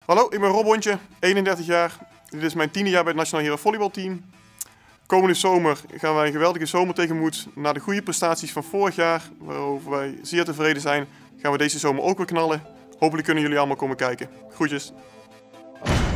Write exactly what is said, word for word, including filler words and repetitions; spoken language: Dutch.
Hallo, ik ben Rob Bontje, eenendertig jaar. Dit is mijn tiende jaar bij het Nationaal Heren Volleybalteam. Komende zomer gaan wij een geweldige zomer tegemoet. Na de goede prestaties van vorig jaar, waarover wij zeer tevreden zijn, gaan we deze zomer ook weer knallen. Hopelijk kunnen jullie allemaal komen kijken. Groetjes.